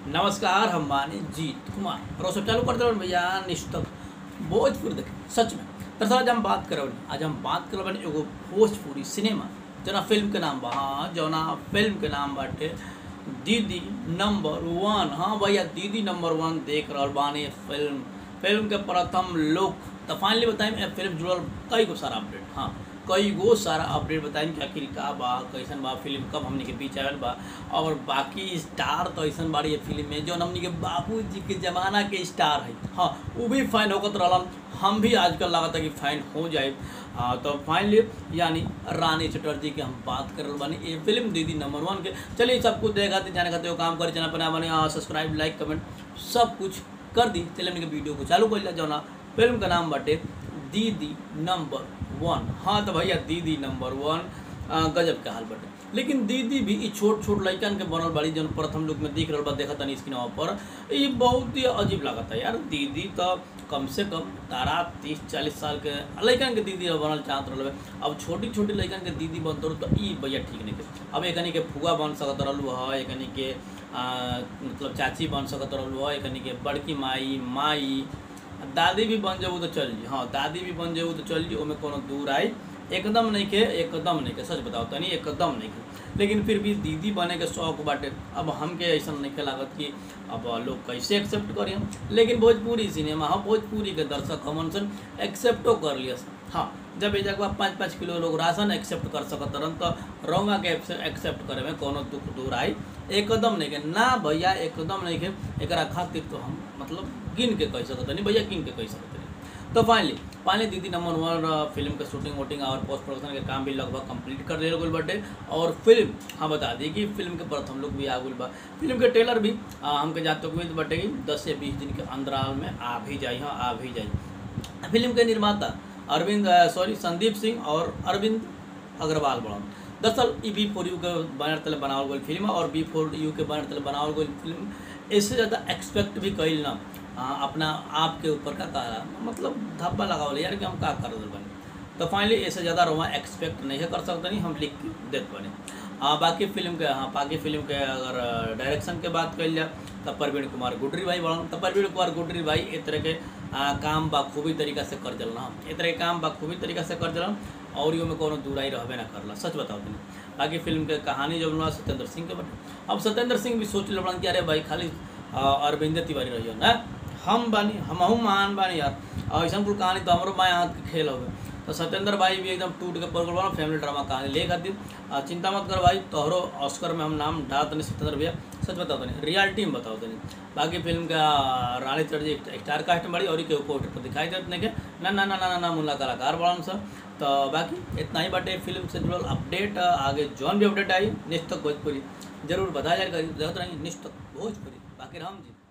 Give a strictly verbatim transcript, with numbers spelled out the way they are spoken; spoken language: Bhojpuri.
नमस्कार, हम माने जीत कुमार और सब चालू करते रहो भैया निष्ठक भोजपुरी देखे सच में। दरअसल आज हम बात करब आज हम बात करब एगो भोजपुरी सिनेमा जना फिल्म के नाम बा हाँ जौना फिल्म के नाम बाटे दीदी नंबर वन। हाँ भैया दीदी नंबर वन देख रहा बानी फिल्म फिल्म के प्रथम लोग तो फाइनली बताएं फिल्म जुड़ल कई गो सारा अपडेट। हाँ कई गो सारा अपडेट बताएं कि आखिर का बा कैसन बा फिल्म कब हमने के बीच आयल बा और बाकी स्टार तो ऐसा बाड़ी ये फिल्म में जो हमने के बाबूजी के ज़माना के स्टार है। हाँ वो भी फाइन होकर रहलन, हम भी आजकल लागत है कि फाइन हो जाए। हाँ तो फाइनली यानी रानी चटर्जी के हम बात कर रहे बानी ये फिल्म दीदी नंबर वन के। चलिए सब कुछ देखा जाने खाते वो काम करे चैनल पर बने सब्सक्राइब लाइक कमेंट सब कुछ कर दी। चलिए हमने वीडियो को चालू कर लिया जो ना फिल्म का नाम बाटे दीदी नंबर वन। हाँ तो भैया दीदी नंबर वन गजब के हाल बटे। लेकिन दीदी भी ई छोट छोट लड़कन के बनल बाड़ी जन प्रथम लुक में दिख रहा बा देखा तनी स्क्रीन पर ये बहुत ही अजीब लागत है यार। दीदी तो कम से कम तारा तीस चालीस साल के लड़कन के दीदी बनल चाहत रहे। अब छोटी छोटी लड़कन के दीदी बनते रहो तो ई भैया ठीक नहीं के। अब एक के फुआ बन सकत रहलू है, एक के मतलब चाची बन सकत रहलू है, एक के बड़की माई माई दादी भी बन जाऊ तो चल जी। हाँ दादी भी बन जाऊ तो चल जी, उसमें कोनो दूर आई एकदम नहीं के एकदम नहीं के सच बताओ तनी एकदम नहीं के। लेकिन फिर भी दीदी बने के शौक बाटे। अब हमके ऐसा नहीं के लागत कि अब लोग कैसे एक्सेप्ट करें, लेकिन भोजपुरी सिनेमा हाँ भोजपुरी के दर्शक हमन सन एक्सेप्टो कर लिया। हाँ जब एक जगह पाँच पाँच किलो लोग राशन एक्सेप्ट कर सकत रहन तो रौंगा के एक्सेप्ट करे में कोनो दुख दूर आई एकदम नहीं के ना भैया एकदम नहीं के। एक खातिर तो हम मतलब गिन के कह सकते नहीं भैया गिन के कह सकते नहीं। तो फाइनली फाइनली दीदी नंबर वन फिल्म के शूटिंग वूटिंग और पोस्ट प्रोडक्शन के काम भी लगभग कंप्लीट कर दिया गई बटे। और फिल्म हाँ बता दी कि फिल्म के प्रथम लोग भी आ गई बा। फिल्म के ट्रेलर भी हमके जाते हुए बटे दस से बीस दिन के अंतराल में आ भी जाए। हाँ आ भी जाए। फिल्म के निर्माता अरविंद सॉरी संदीप सिंह और अरविंद अग्रवाल बड़ा। दरअसल ई बी फोर यू के बैनर तले बनावल गई फिल्म और बी फोर यू के बैनर तले बनावल गई फिल्म इससे ज़्यादा एक्सपेक्ट भी कईल ना आ, अपना आप के ऊपर का कहा मतलब धब्बा लगावल यार कि हम का कर दे बने। तो फाइनली इससे ज़्यादा रोमा एक्सपेक्ट नहीं कर सकते नहीं हम लिख के देते बने। हाँ बाकी फिल्म के हाँ बाकी फिल्म के अगर डायरेक्शन के बात कर लिया तो प्रवीण कुमार गुडरी भाई बड़ा। तो प्रवीण कुमार गुडरी भाई इस तरह के आ, काम बाखूबी तरीका से कर चलना इस तरह के काम बाखूबी तरीका से कर चलना और यो में कोनो दूराई रहबे ना करला सच बताओ तुम। बाकी फिल्म के कहानी जो बनवा सत्येंद्र सिंह के बटे। अब सत्येंद्र सिंह भी सोच लेना कि अरे भाई खाली अरविंद तिवारी रहियो ना हम बानी हमहू महान बानी यार ऐसा कुल कहानी तो हमारो माँ हाथ के खेल हो। तो सत्येंद्र भाई भी एकदम टूट के पड़ गल फैमिली ड्रामा कहानी ले खातिर चिंता मत कर भाई तोहरो ऑस्कर में हम नाम डाल तनी सत्येंद्र भैया सच बताओ तनी रियलिटी में बताओ तनी। बाकी फिल्म का रानी चटर्जी स्टार कास्ट में बड़ी और के ऊपर पर दिखाई देते नहीं के ना ना ना ना ना मुन्ना कलाकार बड़ा सब। तो बाकी इतना ही बाटे फिल्म से जुड़ल अपडेट। आगे जौन भी अपडेट आई निष्ठक भोजपुरी जरूर बता जाए जरूरत नहीं निष्ठक भोजपुरी। बाकी राम जी।